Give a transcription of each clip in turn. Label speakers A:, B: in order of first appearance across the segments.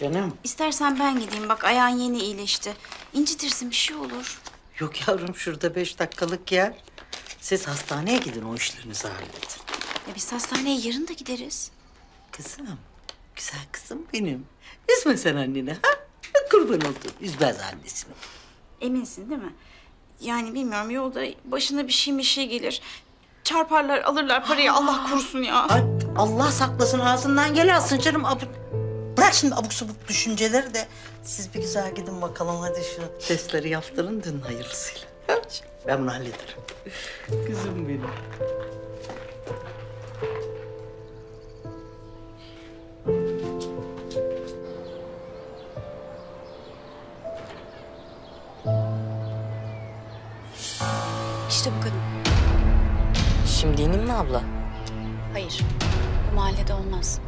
A: canım?
B: İstersen ben gideyim. Bak ayağın yeni iyileşti. İncitirsin bir şey olur.
A: Yok yavrum, şurada 5 dakikalık yer. Siz hastaneye gidin, o işlerinizi halledin.
B: Biz hastaneye yarın da gideriz.
A: Kızım, güzel kızım benim. Üzme sen anneni ha? Kurban oldum, üzmez annesini.
B: Eminsin değil mi? Yani bilmiyorum, yolda başına bir şey gelir. Çarparlar, alırlar parayı, Allah korusun ya.
A: Ay, Allah saklasın, ağzından gel alsın canım. Bırak şimdi abuk sabuk düşünceleri de. Siz bir güzel gidin bakalım, hadi şu testleri yaptırın, dün hayırlısıyla. Ben bunu hallederim. Kızım benim.
B: İşte bu kadın.
C: Şimdi ineyim mi abla?
B: Hayır, bu mahallede olmaz.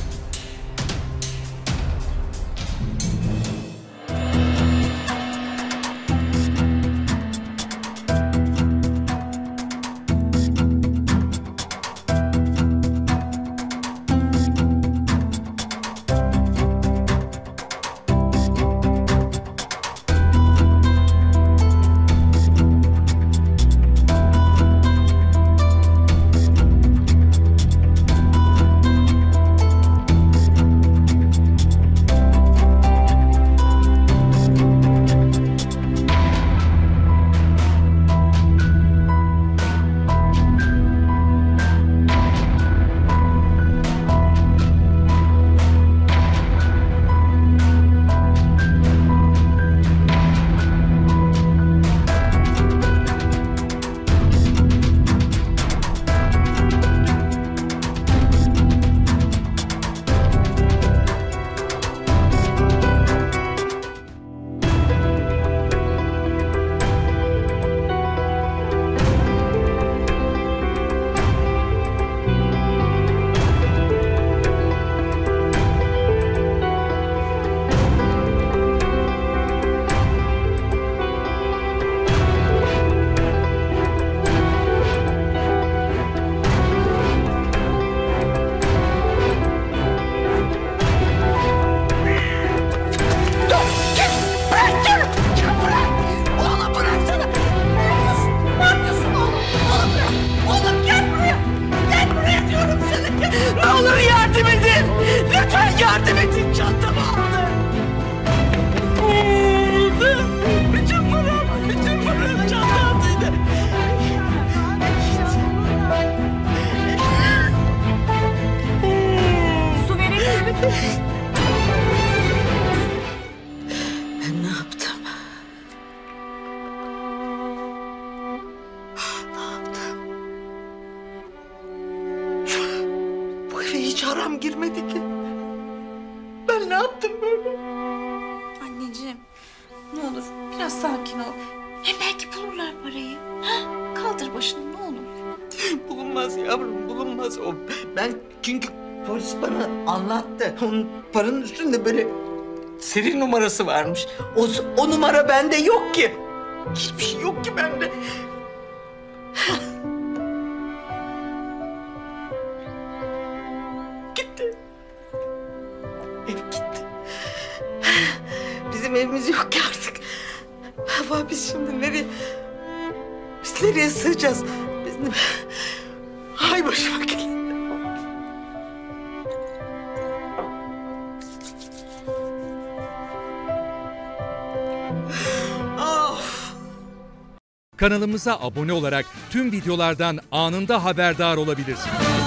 A: Yardım edin, çantamı aldı. Bütün param çantamdaydı.
B: Su verelim mi?
A: Ben ne yaptım? Bu eve hiç haram girmedi ki. Ben ne yaptım böyle?
B: Anneciğim, ne olur biraz sakin ol. Hem belki bulurlar parayı. Ha? Kaldır başını, ne olur.
A: Bulunmaz yavrum, bulunmaz o. Ben çünkü polis bana anlattı. Onun paranın üstünde böyle seri numarası varmış. O numara bende yok ki. Hiçbir şey yok ki bende. Gitti. Ev gitti. Bizim evimiz yok ki artık. Ama biz şimdi nereye sığacağız? Ay başıma geldi. Of.
D: Kanalımıza abone olarak tüm videolardan anında haberdar olabilirsiniz.